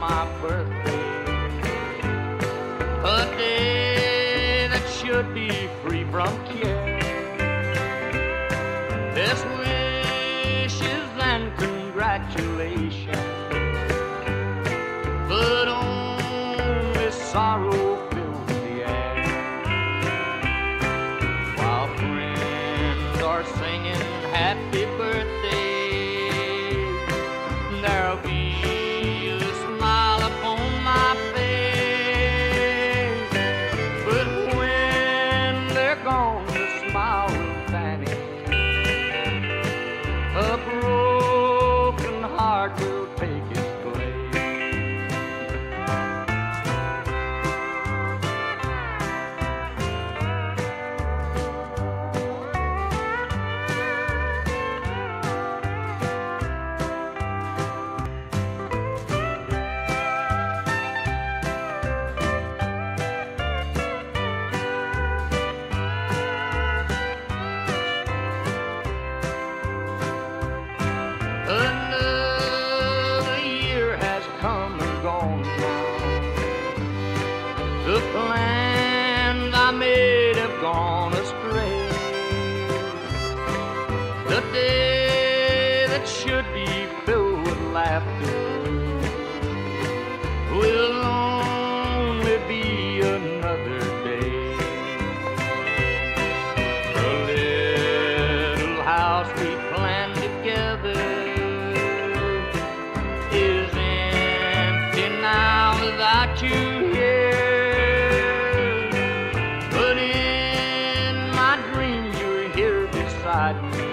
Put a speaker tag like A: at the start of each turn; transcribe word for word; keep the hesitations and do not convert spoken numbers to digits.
A: my birthday, a day that should be free from care. Best wishes and congratulations, but only sorrow fills the air. While friends are singing happy birthday, there'll be a smile upon my face, but when they're gone the smile will vanish. A broken heart will take its place. Another year has come and gone now. The plans I made have gone astray. The day that should be filled with laughter will only be another day. The little house we planned together is empty now without you here, but in my dreams you're here beside me.